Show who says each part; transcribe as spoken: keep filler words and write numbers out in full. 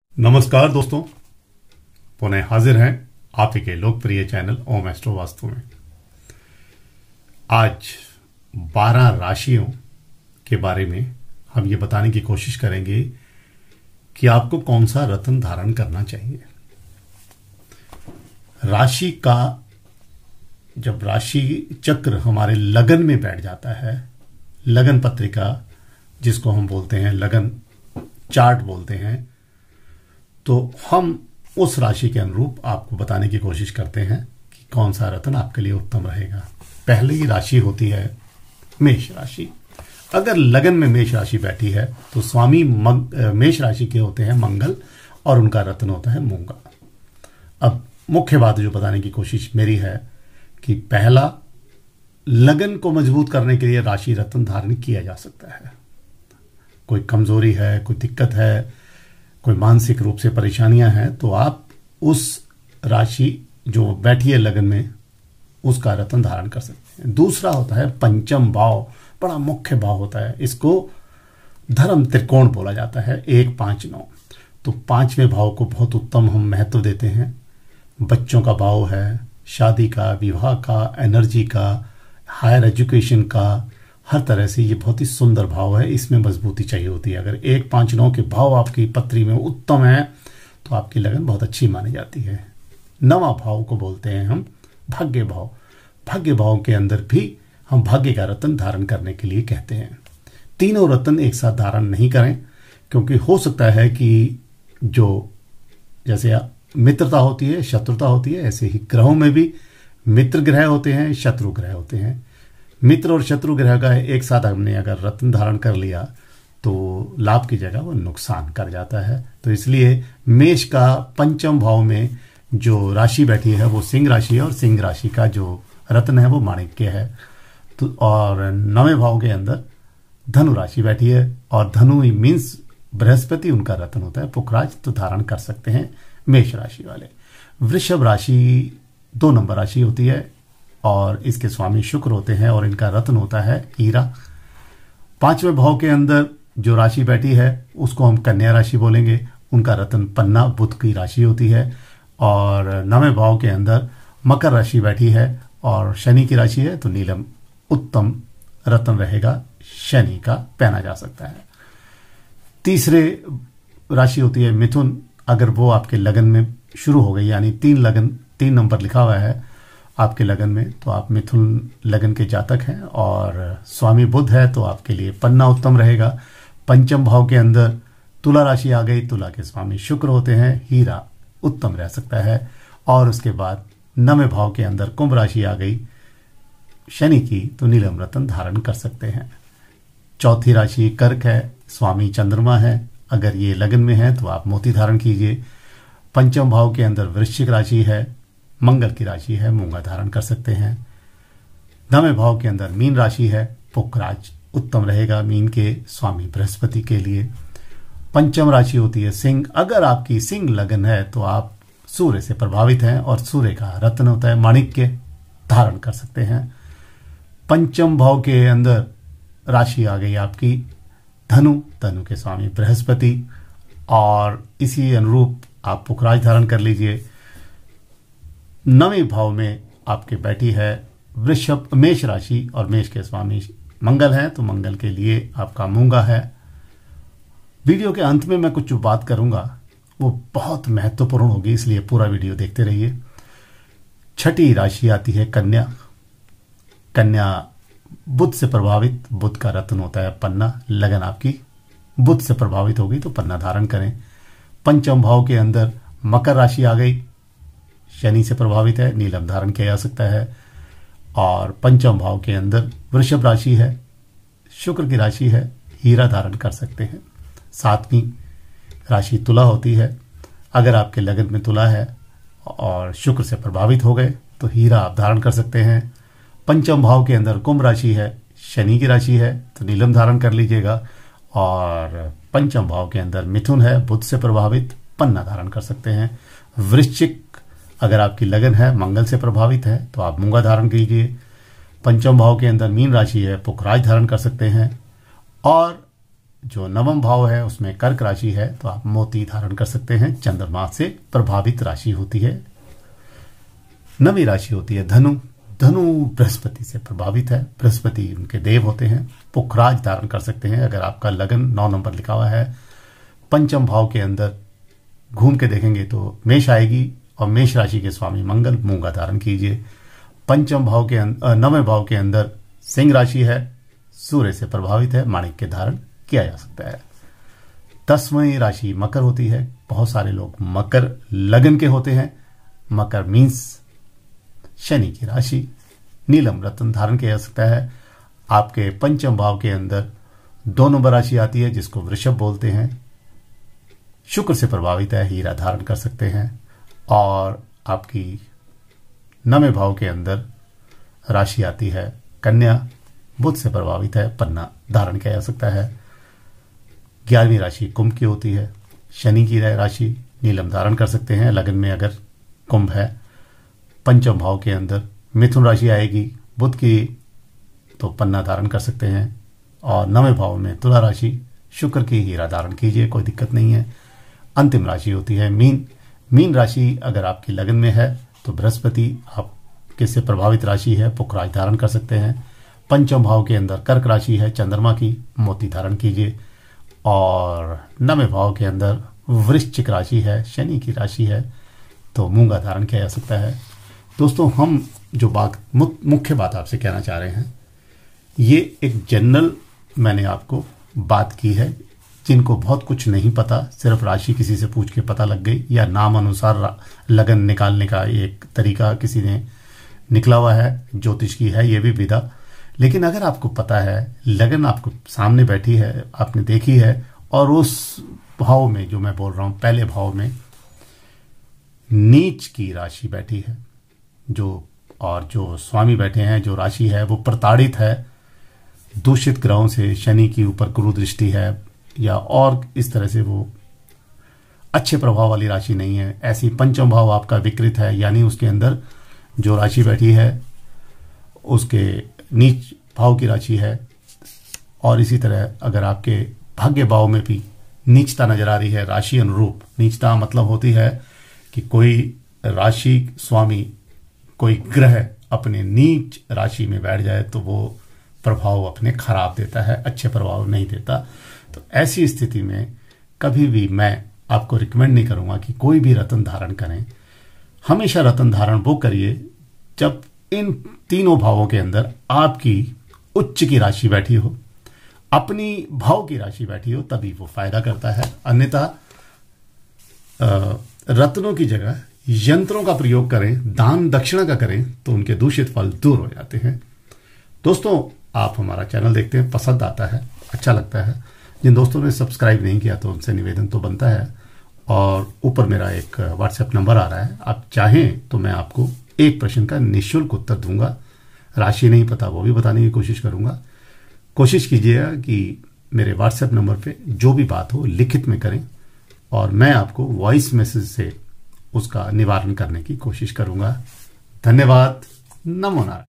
Speaker 1: नमस्कार दोस्तों, पुनः हाजिर हैं आप ही के लोकप्रिय चैनल ओम एस्ट्रो वास्तु में। आज बारह राशियों के बारे में हम ये बताने की कोशिश करेंगे कि आपको कौन सा रत्न धारण करना चाहिए। राशि का जब राशि चक्र हमारे लगन में बैठ जाता है, लगन पत्रिका जिसको हम बोलते हैं, लगन चार्ट बोलते हैं, तो हम उस राशि के अनुरूप आपको बताने की कोशिश करते हैं कि कौन सा रत्न आपके लिए उत्तम रहेगा। पहली राशि होती है मेष राशि। अगर लगन में मेष राशि बैठी है तो स्वामी मेष राशि के होते हैं मंगल और उनका रत्न होता है मूंगा। अब मुख्य बात जो बताने की कोशिश मेरी है कि पहला, लगन को मजबूत करने के लिए राशि रत्न धारण किया जा सकता है। कोई कमजोरी है, कोई दिक्कत है, कोई मानसिक रूप से परेशानियां हैं, तो आप उस राशि जो बैठी है लगन में उसका रत्न धारण कर सकते हैं। दूसरा होता है पंचम भाव, बड़ा मुख्य भाव होता है। इसको धर्म त्रिकोण बोला जाता है, एक पांच नौ। तो पांचवें भाव को बहुत उत्तम हम महत्व देते हैं। बच्चों का भाव है, शादी का, विवाह का, एनर्जी का, हायर एजुकेशन का, हर तरह से ये बहुत ही सुंदर भाव है। इसमें मजबूती चाहिए होती है। अगर एक पांच नौ के भाव आपकी पत्री में उत्तम है तो आपकी लगन बहुत अच्छी मानी जाती है। नवा भाव को बोलते हैं हम भाग्य भाव। भाग्य भाव के अंदर भी हम भाग्य का रत्न धारण करने के लिए कहते हैं। तीनों रत्न एक साथ धारण नहीं करें, क्योंकि हो सकता है कि जो जैसे मित्रता होती है, शत्रुता होती है, ऐसे ही ग्रहों में भी मित्र ग्रह होते हैं, शत्रु ग्रह होते हैं। मित्र और शत्रु ग्रह का एक साथ हमने अगर रत्न धारण कर लिया तो लाभ की जगह वो नुकसान कर जाता है। तो इसलिए मेष का पंचम भाव में जो राशि बैठी है वो सिंह राशि है, और सिंह राशि का जो रत्न है वो माणिक्य है। तो और नवें भाव के अंदर धनु राशि बैठी है, और धनु मीन्स बृहस्पति उनका रत्न होता है पुखराज, तो धारण कर सकते हैं मेष राशि वाले। वृषभ राशि दो नंबर राशि होती है और इसके स्वामी शुक्र होते हैं, और इनका रत्न होता है हीरा। पांचवें भाव के अंदर जो राशि बैठी है उसको हम कन्या राशि बोलेंगे। उनका रत्न पन्ना, बुध की राशि होती है। और नवें भाव के अंदर मकर राशि बैठी है और शनि की राशि है, तो नीलम उत्तम रत्न रहेगा, शनि का पहना जा सकता है। तीसरे राशि होती है मिथुन। अगर वो आपके लगन में शुरू हो गई, यानी तीन लगन तीन नंबर लिखा हुआ है आपके लगन में, तो आप मिथुन लगन के जातक हैं और स्वामी बुध है, तो आपके लिए पन्ना उत्तम रहेगा। पंचम भाव के अंदर तुला राशि आ गई, तुला के स्वामी शुक्र होते हैं, हीरा उत्तम रह सकता है। और उसके बाद नवें भाव के अंदर कुंभ राशि आ गई शनि की, तो नीलम रत्न धारण कर सकते हैं। चौथी राशि कर्क है, स्वामी चंद्रमा है। अगर ये लगन में है तो आप मोती धारण कीजिए। पंचम भाव के अंदर वृश्चिक राशि है, मंगल की राशि है, मूंगा धारण कर सकते हैं। नवें भाव के अंदर मीन राशि है, पुखराज उत्तम रहेगा, मीन के स्वामी बृहस्पति के लिए। पंचम राशि होती है सिंह। अगर आपकी सिंह लगन है तो आप सूर्य से प्रभावित हैं, और सूर्य का रत्न होता है माणिक्य, धारण कर सकते हैं। पंचम भाव के अंदर राशि आ गई आपकी धनु, धनु के स्वामी बृहस्पति, और इसी अनुरूप आप पुखराज धारण कर लीजिए। नवें भाव में आपके बैठी है वृषभ मेष राशि, और मेष के स्वामी मंगल है, तो मंगल के लिए आपका मूंगा है। वीडियो के अंत में मैं कुछ जो बात करूंगा वो बहुत महत्वपूर्ण होगी, इसलिए पूरा वीडियो देखते रहिए। छठी राशि आती है कन्या। कन्या बुध से प्रभावित, बुध का रत्न होता है पन्ना। लगन आपकी बुध से प्रभावित होगी तो पन्ना धारण करें। पंचम भाव के अंदर मकर राशि आ गई, शनि से प्रभावित है, नीलम धारण किया जा सकता है। और पंचम भाव के अंदर वृषभ राशि है, शुक्र की राशि है, हीरा धारण कर सकते हैं। सातवीं राशि तुला होती है। अगर आपके लगन में तुला है और शुक्र से प्रभावित हो गए तो हीरा आप धारण कर सकते हैं। पंचम भाव के अंदर कुंभ राशि है, शनि की राशि है, तो नीलम धारण कर लीजिएगा। और पंचम भाव के अंदर मिथुन है, बुध से प्रभावित, पन्ना धारण कर सकते हैं। वृश्चिक अगर आपकी लगन है मंगल से प्रभावित है तो आप मूंगा धारण कीजिए। पंचम भाव के अंदर मीन राशि है, पुखराज धारण कर सकते हैं। और जो नवम भाव है उसमें कर्क राशि है, तो आप मोती धारण कर सकते हैं। चंद्रमा से प्रभावित राशि होती है। नवी राशि होती है धनु। धनु बृहस्पति से प्रभावित है। बृहस्पति उनके देव होते हैं। पुखराज धारण कर सकते हैं। अगर आपका लगन नौ नंबर लिखा हुआ है, पंचम भाव के अंदर घूम के देखेंगे तो मेष आएगी, और मेष राशि के स्वामी मंगल, मूंगा धारण कीजिए। पंचम भाव के नवें भाव के अंदर सिंह राशि है, सूर्य से प्रभावित है, माणिक्य धारण किया जा सकता है। दसवीं राशि मकर होती है। बहुत सारे लोग मकर लगन के होते हैं। मकर मीन्स शनि की राशि। नीलम रत्न धारण किया जा सकता है। आपके पंचम भाव के अंदर दो नंबर राशि आती है जिसको वृषभ बोलते हैं। शुक्र से प्रभावित है, हीरा धारण कर सकते हैं। और आपकी नवें भाव के अंदर राशि आती है कन्या, बुध से प्रभावित है, पन्ना धारण किया जा सकता है। ग्यारहवीं राशि कुंभ की होती है। शनि की राशि, नीलम धारण कर सकते हैं लगन में अगर कुंभ है। पंचम भाव के अंदर मिथुन राशि आएगी बुध की, तो पन्ना धारण कर सकते हैं। और नवें भाव में तुला राशि, शुक्र की, हीरा धारण कीजिए, कोई दिक्कत नहीं है। अंतिम राशि होती है मीन। मीन राशि अगर आपकी लगन में है तो बृहस्पति आपके से प्रभावित राशि है, पुखराज धारण कर सकते हैं। पंचम भाव के अंदर कर्क राशि है, चंद्रमा की, मोती धारण कीजिए। और नवें भाव के अंदर वृश्चिक राशि है, शनि की राशि है, तो मूंगा धारण किया जा सकता है। दोस्तों, हम जो बात मुख्य बात आपसे कहना चाह रहे हैं, ये एक जनरल मैंने आपको बात की है। जिनको बहुत कुछ नहीं पता, सिर्फ राशि किसी से पूछ के पता लग गई, या नाम अनुसार लगन निकालने का एक तरीका किसी ने निकला हुआ है, ज्योतिष की है ये भी विधा। लेकिन अगर आपको पता है, लगन आपको सामने बैठी है, आपने देखी है, और उस भाव में जो मैं बोल रहा हूं, पहले भाव में नीच की राशि बैठी है, जो और जो स्वामी बैठे हैं, जो राशि है वो प्रताड़ित है, दूषित ग्रहों से, शनि की ऊपर गुरु दृष्टि है, या और इस तरह से वो अच्छे प्रभाव वाली राशि नहीं है, ऐसी पंचम भाव आपका विकृत है, यानी उसके अंदर जो राशि बैठी है उसके नीच भाव की राशि है। और इसी तरह अगर आपके भाग्य भाव में भी नीचता नजर आ रही है, राशि अनुरूप नीचता मतलब होती है कि कोई राशि स्वामी, कोई ग्रह अपने नीच राशि में बैठ जाए तो वो प्रभाव अपने खराब देता है, अच्छे प्रभाव नहीं देता। तो ऐसी स्थिति में कभी भी मैं आपको रिकमेंड नहीं करूंगा कि कोई भी रत्न धारण करें। हमेशा रत्न धारण वो करिए जब इन तीनों भावों के अंदर आपकी उच्च की राशि बैठी हो, अपनी भाव की राशि बैठी हो, तभी वो फायदा करता है। अन्यथा रत्नों की जगह यंत्रों का प्रयोग करें, दान दक्षिणा का करें, तो उनके दूषित फल दूर हो जाते हैं। दोस्तों, आप हमारा चैनल देखते हैं, पसंद आता है, अच्छा लगता है। जिन दोस्तों ने सब्सक्राइब नहीं किया तो उनसे निवेदन तो बनता है। और ऊपर मेरा एक व्हाट्सएप नंबर आ रहा है, आप चाहें तो मैं आपको एक प्रश्न का निःशुल्क उत्तर दूंगा। राशि नहीं पता वो भी बताने की कोशिश करूंगा। कोशिश कीजिएगा कि मेरे व्हाट्सएप नंबर पे जो भी बात हो लिखित में करें, और मैं आपको वॉइस मैसेज से उसका निवारण करने की कोशिश करूंगा। धन्यवाद। नमो नारायण।